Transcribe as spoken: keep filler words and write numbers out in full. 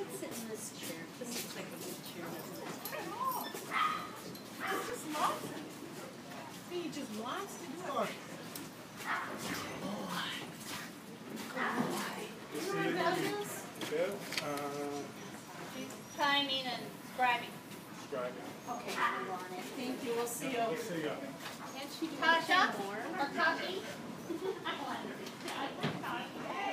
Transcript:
could sit in this chair. This looks like a good chair. He just loves it. He just wants to do it. You know what does this? Good. Uh, She's timing and scribing. Scribing. Okay, you want it. Thank you. We'll see you. We'll see ya. Can't she do Tasha? anything more? Or coffee? I want it.